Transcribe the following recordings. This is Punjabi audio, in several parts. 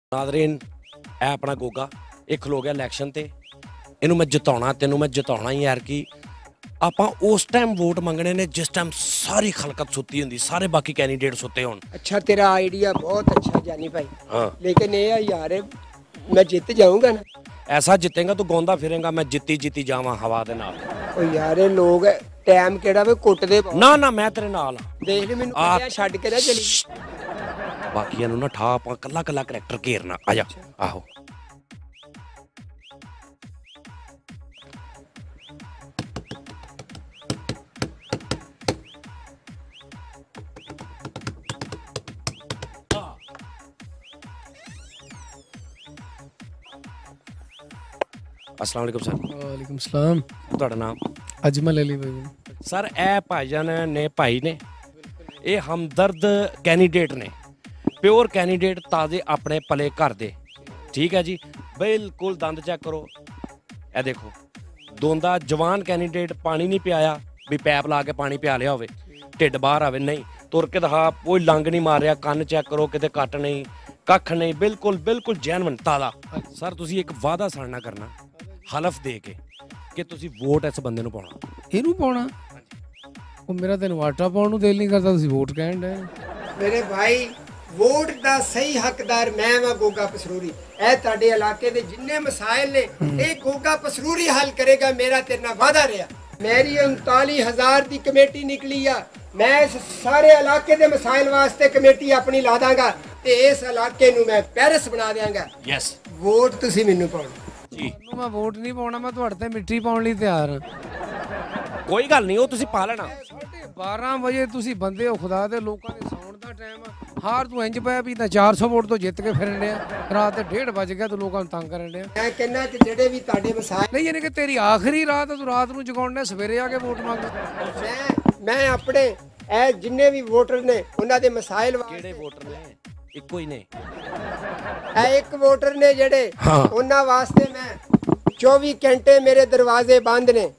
नादरीन है अपना गोगा ये खलो गया इलैक्शन ते इनू मैं जिताना तेनू मैं जिताना ही यार कि ਆਪਾਂ उस टाइम वोट मंगने ने जिस टाइम सारी खलकत सुती होंदी सारे बाकी कैंडिडेट सुते होन। अच्छा तेरा आइडिया बहुत अच्छा जानी भाई। हाँ लेकिन ये यार मैं जीत जाऊंगा ना। ऐसा जितेगा तो गौंदा फिरेगा मैं जीती जीती जावा हवा दे नाल। ओ यार लोग टाइम केड़ा वे कुटदे ना ना मैं तेरे नाल देख ले मैनू कलिया छੱਡ के ना चली बाकियां नू ना ठा ਆਪਾਂ ਕੱਲਾ ਕੱਲਾ ਕਰੈਕਟਰ ਘੇਰਨਾ ਆ ਜਾ ਆਹੋ। अस्सलाम वालेकुम सर। वालेकुम सलाम। ਤੁਹਾਡਾ ਨਾਮ? अजमल अली भाई। सर ਇਹ ਭਾਈਜਾਨ ਨੇ ਭਾਈ ਨੇ ਇਹ ਹਮਦਰਦ ਕੈਂਡੀਡੇਟ ਨੇ ਪਿਓਰ ਕੈਂਡੀਡੇਟ ਤਾਜ਼ੇ ਆਪਣੇ ਪਲੇ ਘਰ ਦੇ ਠੀਕ ਹੈ ਜੀ ਬਿਲਕੁਲ ਦੰਦ ਚੈੱਕ ਕਰੋ ਇਹ ਦੇਖੋ ਦੋਂਦਾ ਜਵਾਨ ਕੈਂਡੀਡੇਟ ਪਾਣੀ ਨਹੀਂ ਪਿਆਇਆ ਵੀ ਪੈਪ ਲਾ ਕੇ ਪਾਣੀ ਪਿਆ ਲਿਆ ਹੋਵੇ ਢਿੱਡ ਬਾਹਰ ਆਵੇ ਨਹੀਂ ਤੁਰ ਕੇ ਦਿਖਾ ਕੋਈ ਲੰਗ ਨਹੀਂ ਮਾਰਿਆ ਕੰਨ ਚੈੱਕ ਕਰੋ ਕਿਤੇ ਕੱਟ ਨਹੀਂ ਕੱਖ ਨਹੀਂ ਬਿਲਕੁਲ ਬਿਲਕੁਲ ਜੈਨੂਇਨ ਤਾਜ਼ਾ। ਸਰ ਤੁਸੀਂ ਇੱਕ ਵਾਅਦਾ ਸਾਡੇ ਨਾਲ ਕਰਨਾ ਹਲਫ ਦੇ ਕੇ ਕਿ ਤੁਸੀਂ ਵੋਟ ਇਸ ਬੰਦੇ ਨੂੰ ਪਾਉਣਾ। ਇਹਨੂੰ ਪਾਉਣਾ? ਉਹ ਮੇਰਾ ਤੈਨੂੰ ਆਟਾ ਪਾਉਣ ਨੂੰ ਦਿਲ ਨਹੀਂ ਕਰਦਾ ਤੁਸੀਂ ਵੋਟ ਕਹਿਣ ਦੇ। मेरे भाई वोट ਦਾ ਸਹੀ ਹੱਕਦਾਰ ਮੈਂ ਵਾਂ ਗੋਗਾ ਪਸਰੂਰੀ। ਇਹ ਤੁਹਾਡੇ ਇਲਾਕੇ ਦੇ ਜਿੰਨੇ ਮਸਾਇਲ ਨੇ ਇਹ ਗੋਗਾ ਪਸਰੂਰੀ ਹੱਲ ਕਰੇਗਾ ਮੇਰਾ ਤੇਰੇ ਨਾਲ ਵਾਅਦਾ ਰਿਹਾ। ਮੇਰੀ 39000 ਦੀ ਕਮੇਟੀ ਨਿਕਲੀ ਆ ਮੈਂ ਇਸ ਸਾਰੇ ਇਲਾਕੇ ਦੇ ਮਸਾਇਲ ਵਾਸਤੇ ਕਮੇਟੀ ਆਪਣੀ ਲਾ ਦਾਂਗਾ ਤੇ ਇਸ ਇਲਾਕੇ ਨੂੰ ਮੈਂ ਪੈਰਿਸ ਬਣਾ ਦਿਆਂਗਾ। ਯੈਸ ਵੋਟ ਤੁਸੀਂ ਮੈਨੂੰ ਪਾਉਣਾ ਜੀ। ਮੈਂ ਵੋਟ ਨਹੀਂ ਪਾਉਣਾ ਮੈਂ ਤੁਹਾਡੇ ਤੇ ਮਿੱਟੀ ਪਾਉਣ ਲਈ ਤਿਆਰ ਹਾਂ। ਕੋਈ ਗੱਲ ਨਹੀਂ ਉਹ ਤੁਸੀਂ ਪਾ ਲੈਣਾ। 12 ਵਜੇ ਤੁਸੀਂ ਬੰਦੇ ਹੋ ਖੁਦਾ ਦੇ ਲੋਕਾਂ ਦੇ ਸੌਣ ਦਾ ਟਾਈਮ ਆ ਹਾਰ ਤੂੰ ਇੰਜ ਪਿਆ ਵੀ ਤਾਂ 400 ਵੋਟ ਤੋਂ ਜਿੱਤ ਕੇ ਫਿਰਨ ਡਿਆ ਰਾਤ ਦੇ 1:30 ਵਜ ਗਿਆ ਤੂੰ ਲੋਕਾਂ ਨੂੰ ਤੰਗ ਕਰਨ ਡਿਆ। ਮੈਂ ਕਹਿੰਦਾ ਕਿ ਜਿਹੜੇ ਵੀ ਤੁਹਾਡੇ ਮਸਾਇਲ ਨਹੀਂ ਯਾਨੀ ਕਿ ਤੇਰੀ ਆਖਰੀ ਰਾਤ ਤੂੰ ਰਾਤ ਨੂੰ ਜਗਾਉਣਾ ਸਵੇਰੇ ਆ ਕੇ ਵੋਟ ਮੰਗ। ਮੈਂ ਆਪਣੇ ਇਹ ਜਿੰਨੇ ਵੀ ਵੋਟਰ ਨੇ ਉਹਨਾਂ ਦੇ ਮਸਾਇਲ ਕਿਹੜੇ ਵੋਟਰ ਨੇ? ਇੱਕੋ ਹੀ ਨੇ ਇਹ ਇੱਕ ਵੋਟਰ ਨੇ ਜਿਹੜੇ ਉਹਨਾਂ ਵਾਸਤੇ ਮੈਂ 24 ਘੰਟੇ ਮੇਰੇ ਦਰਵਾਜ਼ੇ ਬੰਦ ਨੇ।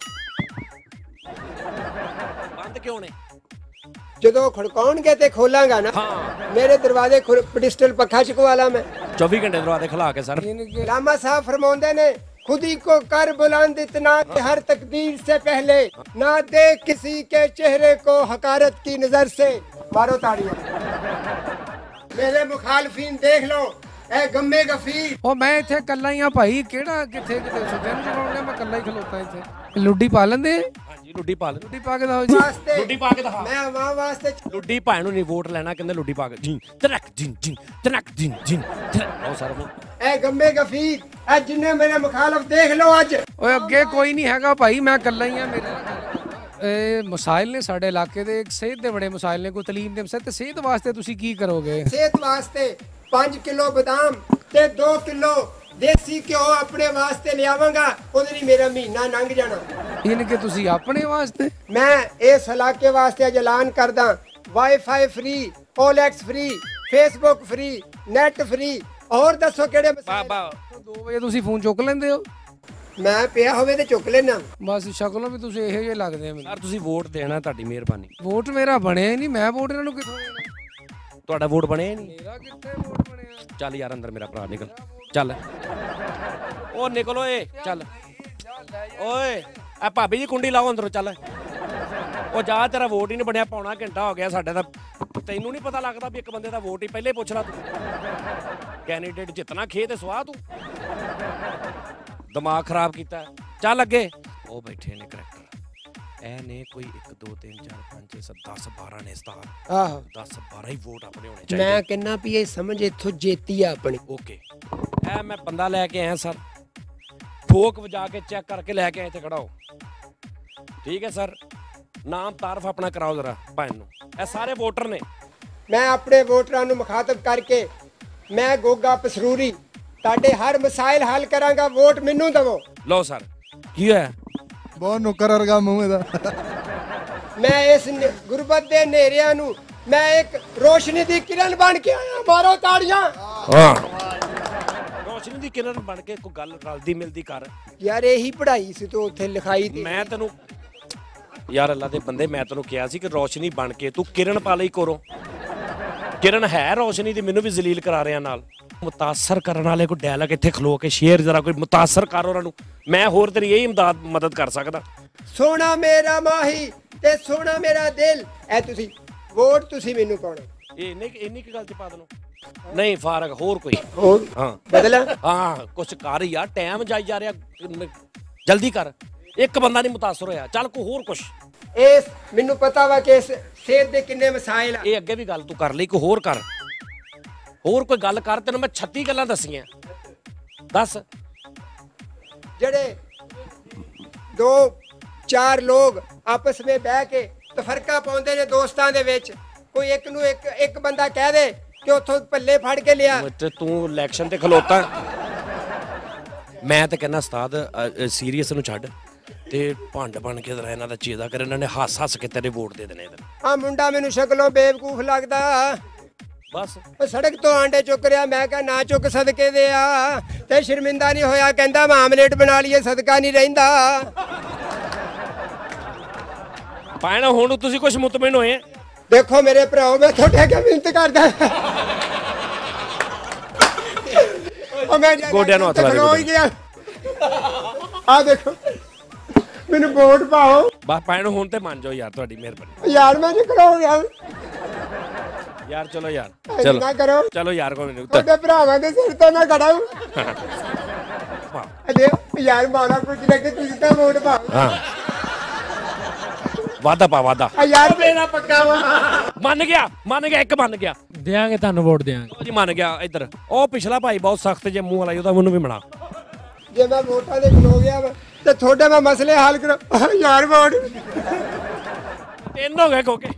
ਬੰਦ ਕਿਉਂ ਨੇ? ਜਦੋਂ ਖੜਕਾਉਣਗੇ ਤੇ ਖੋਲਾਂਗਾ ਨਾ। ਮੇਰੇ ਦਰਵਾਜ਼ੇ ਪਿਸਟਲ ਪੱਖਾ ਚਕਵਾ ਲਾ ਮੈਂ 24 ਘੰਟੇ ਦਰਵਾਜ਼ੇ ਖਿਲਾ ਕੇ ਸਰ। ਲਾਮਾ ਸਾਹਿਬ ਫਰਮਾਉਂਦੇ ਨੇ खुद ही को कर बुलंद इतना कि हर तकदीर से पहले ना देख किसी के चेहरे को हकारत की नजर से। मारो ताड़ियां मेरे मुखालफीन देख लो ए गम्मे गफीर। ਉਹ ਮੈਂ ਇੱਥੇ ਇਕੱਲਾ ਹੀ ਆ ਭਾਈ ਕਿਹੜਾ ਕਿੱਥੇ ਕਿਤੇ ਸੁੱਤੇ ਨੂੰ ਜਗਾਉਣਾ ਮੈਂ ਇਕੱਲਾ ਹੀ ਖਲੋਤਾ ਇੱਥੇ। ਲੁੱਡੀ ਪਾ ਲੈਂਦੇ? ਹਾਂਜੀ ਲੁੱਡੀ ਪਾ ਲੈ। ਲੁੱਡੀ ਪਾ ਕੇ ਦਿਓ ਜੀ। ਲੁੱਡੀ ਪਾ ਕੇ ਦਿਖਾ। मैं आवाम वास्ते ਲੁੱਡੀ ਭਾਈ ਨੂੰ ਨਹੀਂ ਵੋਟ ਲੈਣਾ ਕਹਿੰਦੇ ਲੁੱਡੀ ਪਾ ਕੇ ਜੀ ਤਨਕ ਜਿੰ ਜਿੰ ਤਨਕ ਜਿੰ ਜਿੰ ਉਹ ਸਰ ए गम्मे गफीर ए जिन्ने मेरे मुखालफ देख लो आज। ਓਏ ਅੱਗੇ ਕੋਈ ਨਹੀਂ ਹੈਗਾ ਭਾਈ ਮੈਂ ਇਕੱਲਾ ਹੀ ਆ। ਮੇਰੇ ਨਾਲ ਇਹ ਮਸਾਇਲ ਨੇ ਸਾਡੇ ਇਲਾਕੇ ਦੇ ਸਿਹਤ ਦੇ ਬੜੇ ਮਸਾਇਲ ਨੇ ਕੋਈ ਤਾਲੀਮ ਦੇ ਮਸਾਇਲ ਤੇ ਸਿਹਤ ਵਾਸਤੇ ਤੁਸੀਂ ਕੀ ਕਰੋਗੇ? सेहत वास्ते 5 किलो बादाम ते 2 किलो देसी घ्यो अपने वास्ते ले आवांगा ਉਹਦੇ ਲਈ ਮੇਰਾ ਮਹੀਨਾ ਲੰਘ ਜਾਣਾ। ਯਾਨੀ ਕਿ ਤੁਸੀਂ ਆਪਣੇ ਵਾਸਤੇ? ਮੈਂ ਇਸ ਇਲਾਕੇ ਵਾਸਤੇ ਅੱਜ ਐਲਾਨ ਕਰਦਾ WiFi free OLX free Facebook free net free. ਹੋਰ ਦੱਸੋ ਕਿਹੜੇ ਬਾਬਾ 2 ਵਜੇ ਤੁਸੀਂ ਫੋਨ ਚੁੱਕ ਲੈਂਦੇ ਹੋ? ਮੈਂ ਪਿਆ ਹੋਵੇ ਤੇ ਚੁੱਕ ਲੈਣਾ। ਬਸ ਸ਼ਕਲੋਂ ਵੀ ਤੁਸੀਂ ਇਹੋ ਜਿਹੇ ਲੱਗਦੇ ਆ ਮੈਨੂੰ। ਸਰ ਤੁਸੀਂ ਵੋਟ ਦੇਣਾ ਤੁਹਾਡੀ ਮਿਹਰਬਾਨੀ। ਵੋਟ ਮੇਰਾ ਬਣਿਆ ਹੀ ਨਹੀਂ ਮੈਂ ਵੋਟ ਇਹਨਾਂ ਨੂੰ ਕਿੱਥੋਂ ਦੇਣਾ? ਤੁਹਾਡਾ ਵੋਟ ਬਣਿਆ ਨਹੀਂ? ਮੇਰਾ ਕਿੱਥੇ ਵੋਟ ਬਣਿਆ? ਚੱਲ ਯਾਰ ਅੰਦਰ ਮੇਰਾ ਭਰਾ ਨਿਕਲ ਚੱਲ ਉਹ ਨਿਕਲ ਓਏ ਚੱਲ ਓਏ ਆ ਭਾਬੀ ਜੀ ਕੁੰਡੀ ਲਾਓ ਅੰਦਰੋਂ ਚੱਲ ਉਹ ਜਾ ਤੇਰਾ ਵੋਟ ਹੀ ਨਹੀਂ ਬਣਿਆ ਪੌਣਾ ਘੰਟਾ ਹੋ ਗਿਆ ਸਾਡੇ ਦਾ ਤੈਨੂੰ ਨਹੀਂ ਪਤਾ ਲੱਗਦਾ ਵੀ ਇੱਕ ਬੰਦੇ ਦਾ ਵੋਟ ਹੀ ਪਹਿਲੇ ਪੁੱਛ ਲਾ ਤੂੰ ਕੈਂਡੀਡੇਟ ਜਿੱਤਣਾ ਖੇ ਤੇ ਸਵਾਹ ਤੂੰ ਦਿਮਾਗ ਖਰਾਬ ਕੀਤਾ ਚੱਲ ਅੱਗੇ ਉਹ ਬੈਠੇ ਨੇ ਕਰੈਕਟਰ ਇਹ ਨੇ ਕੋਈ 1 2 3 4 5 6 7 10 12 ਨੇ ਸਟਾਰ ਆਹੋ 10 12 ਹੀ ਵੋਟ ਆਪਣੇ ਹੋਣੇ ਚਾਹੀਦੇ। ਮੈਂ ਕਹਿੰਨਾ ਵੀ ਇਹ ਸਮਝ ਇੱਥੋਂ ਜੇਤੀ ਆ ਆਪਣੀ। ਓਕੇ ਇਹ ਮੈਂ ਬੰਦਾ ਲੈ ਕੇ ਆਇਆ ਸਰ ਠੋਕ ਵਜਾ ਕੇ ਚੈੱਕ ਕਰਕੇ ਲੈ ਕੇ ਆਏ ਇੱਥੇ ਖੜਾ ਹੋ ਠੀਕ ਹੈ ਸਰ। ਨਾਮ ਤਾਰਫ ਆਪਣਾ ਕਰਾਓ ਜ਼ਰਾ ਭਾਈ ਨੂੰ ਇਹ ਸਾਰੇ ਵੋਟਰ ਨੇ। ਮੈਂ ਆਪਣੇ ਵੋਟਰਾਂ ਨੂੰ ਮੁਖਾਤਬ ਕਰਕੇ ਮੈਂ ਗੋਗਾ ਪਸਰੂਰੀ ਤੁਹਾਡੇ ਹਰ ਮਸਾਇਲ ਹੱਲ ਕਰਾਂਗਾ ਵੋਟ ਮੈਨੂੰ ਦਵੋ। ਲਓ ਸਰ ਕੀ ਹੋਇਆ? ਬਹੁਤ ਨੁੱਕਰ ਵਰਗਾ ਮੂੰਹ ਇਹਦਾ। ਮੈਂ ਇਸ ਗੁਰਬਤ ਦੇ ਹਨੇਰਿਆਂ ਨੂੰ ਮੈਂ ਇੱਕ ਰੋਸ਼ਨੀ ਦੀ ਕਿਰਨ ਬਣ ਕੇ ਆਇਆ। ਮਾਰੋ ਤਾੜੀਆਂ। ਹਾਂ ਰੋਸ਼ਨੀ ਦੀ ਕਿਰਨ ਬਣ ਕੇ ਕੋਈ ਗੱਲ ਰਲਦੀ ਮਿਲਦੀ ਕਰ ਯਾਰ ਇਹੀ ਪੜ੍ਹਾਈ ਸੀ ਤੂੰ ਉੱਥੇ ਲਿਖਾਈ ਤੇ ਮੈਂ ਤੈਨੂੰ ਯਾਰ ਅੱਲਾ ਦੇ ਬੰਦੇ ਮੈਂ ਤੈਨੂੰ ਕਿਹਾ ਸੀ ਕਿ ਰੋਸ਼ਨੀ ਬਣ ਕੇ ਤੂੰ ਕਿਰਨ ਪਾ ਲਈ ਕੋਰੋਂ ਕਿਰਨ ਹੈ ਰੋਸ਼ਨੀ ਦੀ ਮੈਨੂੰ ਵੀ ਜ਼ਲੀਲ ਕਰਾ ਰਿਹਾ ਨਾਲ ਮੁਤਾਸਰ ਕਰਨ ਵਾਲੇ ਕੋਈ ਡਾਇਲੌਗ ਇੱਥੇ ਖਲੋ ਕੇ ਸ਼ੇਅਰ ਜਰਾ ਕੋਈ ਮੁਤਾਸਰ ਕਰ ਉਹਨਾਂ ਨੂੰ। ਮੈਂ ਹੋਰ ਤੇਰੀ ਇਹੀ ਮਦਦ ਕਰ ਸਕਦਾ। ਸੋਹਣਾ ਮੇਰਾ ਮਾਹੀ ਤੇ ਸੋਹਣਾ ਮੇਰਾ ਦਿਲ, ਇਹ ਤੁਸੀਂ ਵੋਟ ਤੁਸੀਂ ਮੈਨੂੰ ਪਾਉਣਾ। ਇਹ ਇੰਨੀ ਕੀ ਗੱਲ ਚ ਪਾ ਦੇਣੋ? ਨਹੀਂ ਫਾਰਕ ਹੋਰ ਕੋਈ ਹੋਰ ਹਾਂ ਬਦਲਾ ਹਾਂ ਕੁਛ ਕਰ ਯਾਰ, ਟਾਈਮ ਜਾਈ ਜਾ ਰਿਹਾ, ਜਲਦੀ ਕਰ। ਇੱਕ ਬੰਦਾ ਨਹੀਂ ਮੁਤਾਸਰ ਹੋਇਆ, ਚੱਲ ਕੋਈ ਹੋਰ ਕੁਛ। ਇਸ ਮੈਨੂੰ ਪਤਾ ਵਾ ਕਿ ਇਸ ਸਿਹਤ ਦੇ ਕਿੰਨੇ ਮਸਾਇਲ ਆ। ਇਹ ਅੱਗੇ ਵੀ ਗੱਲ ਤੂੰ ਕਰ ਲਈ, ਕੋਈ ਹੋਰ ਕਰ, ਹੋਰ ਕੋਈ ਗੱਲ ਕਰ। ਤੈਨੂੰ ਮੈਂ 36 ਗੱਲਾਂ ਦੱਸੀਆਂ, ਦੱਸ। ਜਿਹੜੇ 2-4 ਲੋਕ ਆਪਸ ਵਿੱਚ ਬਹਿ ਕੇ ਤਫਰਕਾ ਪਾਉਂਦੇ ਨੇ ਦੋਸਤਾਂ ਦੇ ਵਿੱਚ, ਕੋਈ ਇੱਕ ਨੂੰ ਇੱਕ ਬੰਦਾ ਕਹਿ ਦੇ ਕਿ ਉੱਥੋਂ ਪੱਲੇ ਫੜ ਕੇ ਲਿਆ। ਤੇ ਤੂੰ ਇਲੈਕਸ਼ਨ ਤੇ ਖਲੋਤਾ। ਮੈਂ ਤਾਂ ਕਹਿੰਦਾ ਉਸਤਾਦ ਸੀਰੀਅਸ ਨੂੰ ਛੱਡ ਤੇ ਭੰਡ ਬਣ ਕੇ ਜਰਾ ਇਹਨਾਂ ਦਾ ਚੇਦਾ ਕਰ। ਇਹਨਾਂ ਨੇ ਹੱਸ ਕੇ ਤੇਰੇ ਵੋਟ ਦੇ ਦੇਣੇ। ਆ ਮੁੰਡਾ ਮੈਨੂੰ ਸ਼ਕਲੋਂ ਬੇਵਕੂਫ ਲੱਗਦਾ, ਬਸ ਉਹ ਸੜਕ ਤੋਂ ਆਂਡੇ ਚੁੱਕ ਰਿਹਾ। ਮੈਂ ਕਿਹਾ ਨਾ ਚੁੱਕ ਸਦਕੇ ਦੇ ਆ, ਤੇ ਸ਼ਰਮਿੰਦਾ ਨਹੀਂ ਹੋਇਆ। ਕਹਿੰਦਾ ਮੈਂ ਆਮਲੇਟ ਬਣਾ ਲਈਏ, ਸਦਕਾ ਨਹੀਂ ਰਹਿੰਦਾ। ਪਾਇਣਾ ਹੁਣ ਤੁਸੀਂ ਕੁਝ ਮੁਤਮਿਨ ਹੋਏ? ਦੇਖੋ ਮੇਰੇ ਭਰਾਓ, ਮੈਂ ਤੁਹਾਡੇ ਅੱਗੇ ਮਿਹਨਤ ਕਰਦਾ। ਉਹ ਮੈਂ ਗੋਡਿਆਂ ਨੂੰ ਹੱਥ ਲਾ ਦੇ, ਖਲੋ ਹੀ ਗਿਆ। ਆ ਦੇਖੋ ਮੈਨੂੰ ਵੋਟ ਪਾਓ। ਬਸ ਪਾਇਣਾ ਹੁਣ ਤੇ ਮੰਨ ਜਾਓ ਯਾਰ, ਤੁਹਾਡੀ ਮਿਹਰਬਾਨੀ ਯਾਰ ਮੈਂ ਨਹੀਂ ਖਲੋ ਗਿਆ ਯਾਰ। ਚਲੋ ਯਾਰ, ਨਾ ਕਰੋ। ਚਲੋ ਯਾਰ, ਕੋਈ ਨਹੀਂ ਤੁਹਾਡੇ ਭਰਾਵਾਂ ਦੇ ਸਿਰ ਤੋਂ ਮੈਂ ਖੜਾ ਹੂੰ। ਅਜੇ ਯਾਰ ਮਾਰਾ ਕੁਝ ਲੱਗੇ, ਤੁਸੀਂ ਤਾਂ ਵੋਟ ਪਾਓ। ਹਾਂ ਵਾਦਾ ਪਾ ਵਾਦਾ। ਯਾਰ ਮੇਰਾ ਪੱਕਾ ਵਾ। ਮੰਨ ਗਿਆ ਇੱਕ ਮੰਨ ਗਿਆ। ਦਿਆਂਗੇ ਤੁਹਾਨੂੰ ਵੋਟ ਦਿਆਂਗੇ ਜੀ, ਮੰਨ ਗਿਆ। ਇੱਧਰ ਉਹ ਪਿਛਲਾ ਭਾਈ ਬਹੁਤ ਸਖਤ ਜੇ ਮੂੰਹ ਵਾਲਾ, ਉਹਦਾ ਮੈਨੂੰ ਵੀ ਬਣਾ। ਜੇ ਮੈਂ ਵੋਟਾਂ ਦੇ ਖਲੋ ਗਿਆ ਵਾ ਤੇ ਤੁਹਾਡੇ ਮੈਂ ਮਸਲੇ ਹੱਲ ਕਰੋ। ਯਾਰ ਵੋਟ ਤਿੰਨ ਹੋ ਗਏ ਕੋਕੇ।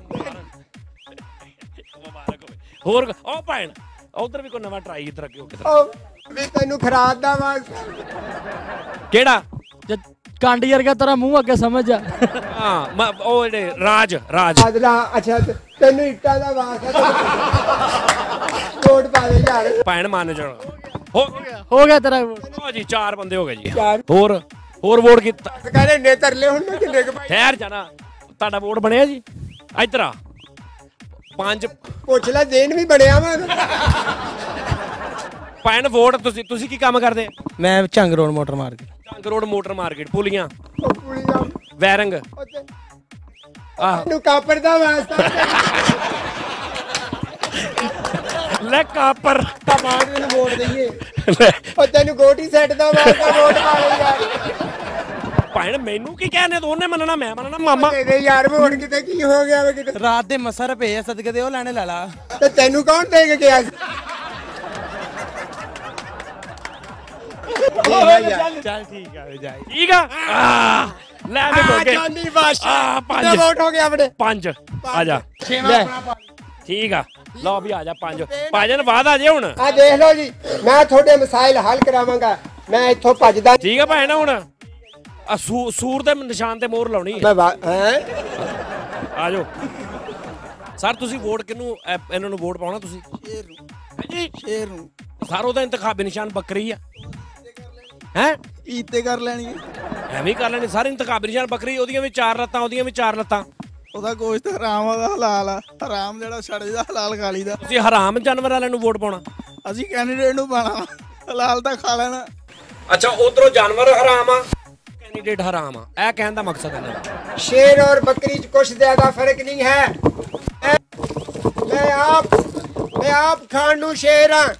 ਹੋਰ ਉਹ ਭੈਣ ਉਧਰ ਵੀ ਕੋਈ ਨਵਾਂ ਟਰਾਈ ਇੱਧਰ ਅੱਗੇ ਹੋ ਕੇ। ਵੀ ਤੈਨੂੰ ਖਰਾਬ ਦਾ ਵਾਸਤਾ ਕਿਹੜਾ? ਕੰਡ ਵਰਗਾ ਤੇਰਾ ਮੂੰਹ ਅੱਗੇ ਸਮਝ ਆ। ਹਾਂ ਉਹ ਜਿਹੜੇ ਰਾਜ ਆਦਲਾ। ਅੱਛਾ ਤੈਨੂੰ ਇੱਟਾਂ ਦਾ ਵਾਸਤਾ, ਵੋਟ ਪਾ ਦੇ ਯਾਰ। ਭੈਣ ਮੰਨ ਜਾਣਾ। ਹੋ ਗਿਆ ਤੇਰਾ ਵੋਟ। ਹੋ ਜੀ 4 ਬੰਦੇ ਹੋ ਗਏ ਜੀ। ਚਾਰ। ਹੋਰ ਵੋਟ ਕੀਤਾ। ਕਹਿੰਦੇ ਨੇ ਤਰਲੇ ਹੁਣ ਮੈਂ ਕਿੰਨੇ ਕੁ ਠਹਿਰ ਜਾਣਾ। ਤੁਹਾਡਾ ਵੋਟ ਬਣਿਆ ਜੀ? ਇੱਧਰ ਆ। 5 ਪੁੱਛ ਲੈ, ਦੇਣ ਵੀ ਬਣਿਆ ਵਾ। ਭੈਣ ਵੋਟ ਤੁਸੀਂ ਕੀ ਕੰਮ ਕਰਦੇ? ਮੈਂ Jhang road motor market. Jhang road motor market, ਪੁਲੀਆਂ, ਉਹ ਪੁਲੀਆਂ ਵੈਰੰਗ। ਆਹ ਨੂੰ ਕਾਪਰ ਦਾ ਵਾਸਤਾ। ਲੈ ਕਾਪਰ ਟਮਾਟਰ ਨੂੰ ਵੋਟ ਦਈਏ। ਉਹ ਤੈਨੂੰ ਗੋਟੀ ਸੈੱਟ ਦਾ ਵਾਸਤਾ ਵੋਟ ਪਾ ਦੇ ਯਾਰ। ਭੈਣ ਮੈਨੂੰ ਕੀ ਕਹਿੰਦੇ? ਦੋਨੇ ਮੰਨਣਾ, ਮੈਂ ਮੰਨਣਾ। ਮਾਮਾ ਦੇ ਦੇ ਯਾਰ ਵੋਟ, ਕਿਤੇ ਕੀ ਹੋ ਗਿਆ ਵਾ ਕਿਤੇ। ਰਾਤ ਦੇ ਮਸਾ ਰੁਪਏ ਆ ਸਦਕੇ ਦੇ, ਉਹ ਲੈਣੇ ਲੈ ਲਾ। ਤੇ ਤੈਨੂੰ ਕੌਣ ਦੇ ਕੇ ਗਿਆ ਸੀ? ਚੱਲ ਠੀਕ ਆ ਜਾਈ। ਠੀਕ ਆ। ਲੈ ਦੇ ਕੋਕੇ। ਜਾਨੀ ਬਾਦਸ਼ਾਹ। 5 ਵੋਟ ਹੋ ਗਿਆ ਆਪਣੇ। 5 ਆ ਜਾ। ਲੈ ਠੀਕ ਆ, ਲਓ ਵੀ ਆ ਜਾ 5। ਭਾਜਨ ਬਾਅਦ ਆ ਜੇ ਹੁਣ। ਆ ਦੇਖ ਲਓ ਜੀ, ਮੈਂ ਤੁਹਾਡੇ ਮਸਾਇਲ ਹੱਲ ਕਰਾਵਾਂਗਾ। ਮੈਂ ਇੱਥੋਂ ਭੱਜਦਾ। ਠੀਕ ਆ ਭੈਣ। ਹੁਣ ਆ ਸੂਰ ਦੇ ਨਿਸ਼ਾਨ ਤੇ ਮੋਹਰ ਲਾਉਣੀ ਹੈ। ਮੈਂ ਹੈ ਆ ਜਾਓ ਸਰ। ਤੁਸੀਂ ਵੋਟ ਕਿਹਨੂੰ ਇਹਨਾਂ ਨੂੰ ਵੋਟ ਪਾਉਣਾ? ਤੁਸੀਂ ਸ਼ੇਰ ਨੂੰ। ਸਰ ਉਹਦਾ ਇੰਤਖਾਬੀ ਨਿਸ਼ਾਨ ਬੱਕਰੀ ਆ। ਹੈ ਈਤੇ ਕਰ ਲੈਣੀ ਐਵੇਂ ਕਰ ਲੈਣੀ ਸਾਰੇ। ਇੰਤਖਾਬੀ ਨਿਸ਼ਾਨ ਬੱਕਰੀ, ਉਹਦੀਆਂ ਵੀ 4 ਲੱਤਾਂ, ਉਹਦੀਆਂ ਵੀ 4 ਲੱਤਾਂ। ਉਹਦਾ ਗੋਸ਼ਤ ਹਰਾਮ ਦਾ ਹਲਾਲ ਆ। ਹਰਾਮ ਜਿਹੜਾ ਛੜੇ ਦਾ ਹਲਾਲ ਖਾ ਲਈਦਾ। ਤੁਸੀਂ ਹਰਾਮ ਜਾਨਵਰ ਵਾਲਿਆਂ ਨੂੰ ਵੋਟ ਪਾਉਣਾ? ਅਸੀਂ ਕੈਂਡੀਡੇਟ ਨੂੰ ਪਾਣਾ, ਹਲਾਲ ਤਾਂ ਖਾ ਲੈਣਾ। ਅੱਛਾ ਉਧਰੋਂ ਜਾਨਵਰ ਹਰਾਮ ਆ, ਕੈਂਡੀਡੇਟ ਹਰਾਮ ਆ। ਇਹ ਕਹਿਣ ਦਾ ਮਕਸਦ ਹੈ। शेर और बकरी कुछ ज्यादा फर्क नहीं है। मैं आप खान नू शेर हाँ।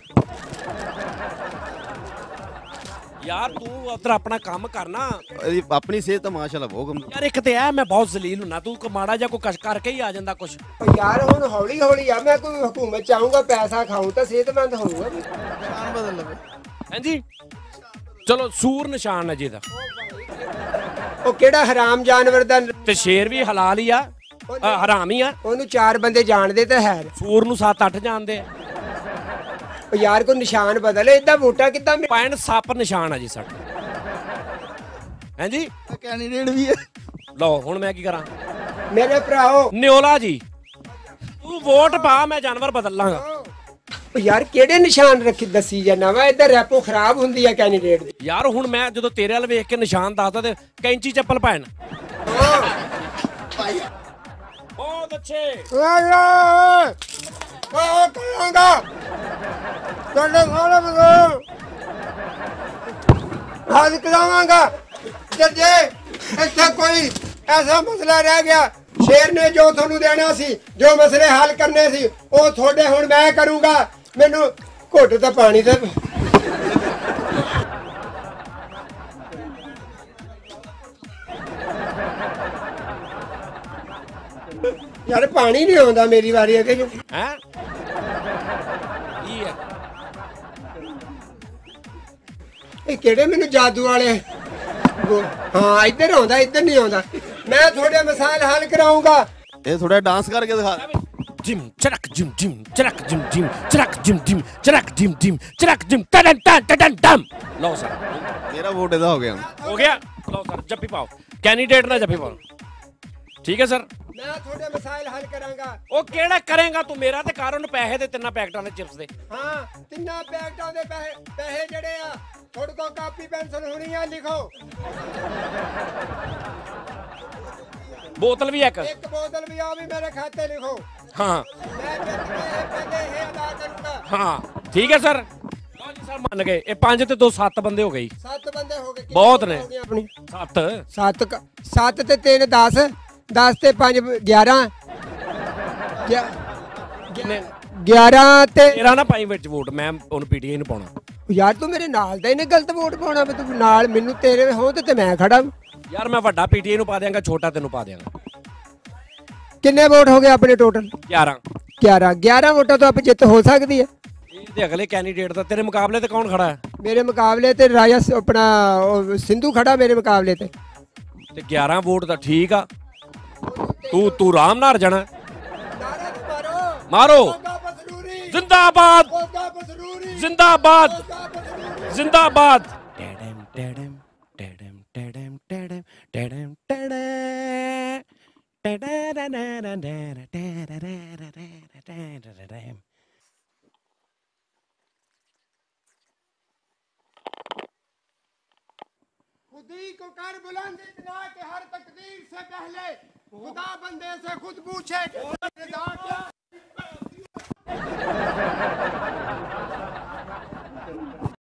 यार तू उधर अपना काम करना। अपनी सेहत तो माशाल्लाह बहुत कम। यार एक तो है मैं बहुत जलील हूं ना, तू माड़ा जा कोई कश करके ही आ जांदा कुछ। यार हुन हौली हौली आ, मैं कोई हुकूमत चाहूंगा पैसा खाऊं तो सेहतमंद होऊंगा। ਨਿਸ਼ਾਨ ਬਦਲ ਲਵੇ। ਹਾਂਜੀ ਚਲੋ ਸੂਰ ਨਿਸ਼ਾਨ ਹੈ ਜਿਹਦਾ। ਉਹ ਕਿਹੜਾ ਹਰਾਮ ਜਾਨਵਰ ਦਾ? ਤੇ ਸ਼ੇਰ ਵੀ ਹਲਾਲ ਹੀ ਆ, ਹਰਾਮ ਹੀ ਆ। ਉਹਨੂੰ 4 ਬੰਦੇ ਜਾਣਦੇ ਤਾਂ ਹੈ। ਸੂਰ ਨੂੰ 7-8 ਜਾਣਦੇ ਆ। ਉਹ ਯਾਰ ਕੋਈ ਨਿਸ਼ਾਨ ਬਦਲੇ, ਇਦਾਂ ਵੋਟਾਂ ਕਿੱਦਾਂ? ਪੈਣ ਸੱਪ ਨਿਸ਼ਾਨ ਆ ਜੀ ਸਾਡਾ। ਹਾਂਜੀ ਕੈਂਡੀਡੇਟ ਵੀ ਹੈ। ਲਓ ਹੁਣ ਮੈਂ ਕੀ ਕਰਾਂ? ਮੇਰੇ ਭਰਾਓ ਨਿਓਲਾ ਜੀ ਤੂੰ ਵੋਟ ਪਾ, ਮੈਂ ਜਾਨਵਰ ਬਦਲ ਲਾਂਗਾ। ਉਹ ਯਾਰ ਕਿਹੜੇ ਨਿਸ਼ਾਨ ਰੱਖੀ ਦੱਸੀ ਜਾਨਾ ਵਾ? ਇੱਧਰ ਰੈਪੋ ਖਰਾਬ ਹੁੰਦੀ ਆ ਕੈਂਡੀਡੇਟ ਦੀ। ਯਾਰ ਹੁਣ ਮੈਂ ਜਦੋਂ ਤੇਰੇ ਵੱਲ ਵੇਖ ਕੇ ਨਿਸ਼ਾਨ ਦੱਸਦਾ ਤੇ ਕੈਂਚੀ ਚੱਪਲ ਪੈਣ। ਬਹੁਤ ਅੱਛੇ। ਓਏ ਓਏ ਓਏ ਕਹਾਂਗਾ ਤੁਹਾਡੇ ਸਾਰੇ ਮਸਲੇ ਹੱਲ ਕਰਾਵਾਂਗਾ। ਜੇ ਇੱਥੇ ਕੋਈ ਐਸਾ ਮਸਲਾ ਰਹਿ ਗਿਆ, ਸ਼ੇਰ ਨੇ ਜੋ ਤੁਹਾਨੂੰ ਦੇਣਾ ਸੀ, ਜੋ ਮਸਲੇ ਹੱਲ ਕਰਨੇ ਸੀ, ਉਹ ਤੁਹਾਡੇ ਹੁਣ ਮੈਂ ਕਰੂੰਗਾ। ਮੈਨੂੰ ਘੁੱਟ ਤਾਂ ਪਾਣੀ ਦੇ। ਯਾਰ ਪਾਣੀ ਨਹੀਂ ਆਉਂਦਾ ਮੇਰੀ ਵਾਰੀ ਅੱਗੇ ਜੋ ਹੈ ਕੀ ਹੈ ਇਹ ਕਿਹੜੇ ਮੈਨੂੰ ਜਾਦੂ ਵਾਲੇ ਹਾਂ ਇੱਧਰ ਆਉਂਦਾ, ਇੱਧਰ ਨਹੀਂ ਆਉਂਦਾ। ਮੈਂ ਤੁਹਾਡੇ ਮਸਾਇਲ ਹੱਲ ਕਰਾਉਂਗਾ। ਇਹ ਥੋੜਾ ਡਾਂਸ ਕਰਕੇ ਦਿਖਾ। ਜਿਮ ਚਰਕ ਜਿਮ ਜਿਮ ਚਰਕ ਜਿਮ ਜਿਮ ਚਰਕ ਜਿਮ ਜਿਮ ਚਰਕ ਜਿਮ ਜਿਮ ਚਰਕ ਜਿਮ ਟਨ ਟਨ ਟਨ ਟਨ। ਲਓ ਸਰ ਮੇਰਾ ਵੋਟ ਇਹਦਾ ਹੋ ਗਿਆ। ਹੋ ਗਿਆ। ਲਓ ਸਰ ਜੱਫੀ ਪਾਓ, ਕੈਂਡੀਡੇਟ ਨਾਲ ਜੱਫੀ ਪਾਓ। ਠੀਕ ਹੈ ਸਰ, ਮੈਂ ਤੁਹਾਡੇ ਮਸਾਇਲ ਹੱਲ ਕਰਾਂਗਾ। ਉਹ ਕਿਹੜਾ ਕਰੇਗਾ ਤੂੰ? ਮੇਰਾ ਤੇ ਕਾਰਨ ਪੈਸੇ ਦੇ ਤਿੰਨਾਂ ਪੈਕਟਾਂ ਦੇ ਚਿਪਸ ਦੇ। ਹਾਂ ਤਿੰਨਾਂ ਪੈਕਟਾਂ ਦੇ ਪੈਸੇ ਜਿਹੜੇ ਆ ਤੁਹਾਡੇ ਕੋਲ ਕਾਪੀ ਪੈਨਸਲ ਹੋਣੀ ਆ, ਲਿਖੋ। ਬੋਤਲ ਵੀ ਇੱਕ ਬੋਤਲ ਵੀ ਆ ਵੀ ਮੇਰੇ ਖਾਤੇ ਲਿਖੋ। ਹਾਂ ਮੈਂ ਜਿੱਤ ਕੇ ਪਹਿਲੇ ਇਹ ਅਦਾ ਕਰੂੰਗਾ। ਹਾਂ ਠੀਕ ਹੈ ਸਰ। ਲਓ ਜੀ ਸਰ ਮੰਨ ਗਏ। ਇਹ 5 ਤੇ 2 7 ਬੰਦੇ ਹੋ ਗਏ। 7 ਬੰਦੇ ਹੋ ਗਏ। ਬਹੁਤ ਨੇ। ਆਪਣੀ 7 7 ਤੇ 3 10 10 ਤੇ 5 11 ਕਿੰਨੇ 11 ਤੇ ਤੇਰਾ ਨਾ ਪਾਈ ਵਿੱਚ ਵੋਟ, ਮੈਂ ਉਹਨੂੰ ਪੀਟੀਆਈ ਨੂੰ ਪਾਉਣਾ। ਯਾਰ ਤੂੰ ਮੇਰੇ ਨਾਲ ਦਾ ਇਹਨੇ ਗਲਤ ਵੋਟ ਪਾਉਣਾ ਵੀ ਤੂੰ ਨਾਲ ਮੈਨੂੰ ਤੇਰੇ ਹੋਂ ਤੇ ਮੈਂ ਖੜਾ। ਯਾਰ ਮੈਂ ਵੱਡਾ ਪੀਟੀਆਈ ਨੂੰ ਪਾ ਦਿਆਂਗਾ, ਛੋਟਾ ਤੈਨੂੰ ਪਾ ਦਿਆਂਗਾ। ਕਿੰਨੇ ਵੋਟ ਹੋ ਗਏ ਆਪਣੇ ਟੋਟਲ? 11 11 ਵੋਟਾਂ ਤੋਂ ਆਪ ਜਿੱਤ ਹੋ ਸਕਦੀ ਹੈ। ਤੇ ਅਗਲੇ ਕੈਂਡੀਡੇਟ ਦਾ ਤੇਰੇ ਮੁਕਾਬਲੇ ਤੇ ਕੌਣ ਖੜਾ ਹੈ? ਮੇਰੇ ਮੁਕਾਬਲੇ ਤੇ ਰਾਜਾ ਆਪਣਾ ਸਿੰਧੂ ਖੜਾ ਮੇਰੇ ਮੁਕਾਬਲੇ ਤੇ 11 ਵੋਟ ਤਾਂ ਠੀਕ ਆ। ਤੂੰ ਰਾਮ ਨਾਲ ਜਾਣਾ। ਮਾਰੋ ਜ਼ਿੰਦਾਬਾਦ ਜ਼ਿੰਦਾਬਾਦ ਜ਼ਿੰਦਾਬਾਦ। ਟੈਡਮ ਟੈਡਮ ਟੈਡਮ ਟੈਡਮ ਟੈਡਮ ਟੈਡਮ ਟੈਡਮ। खुदी को कर बुलंद इतना कि हर तकदीर से पहले खुदा बंदे से खुद पूछे।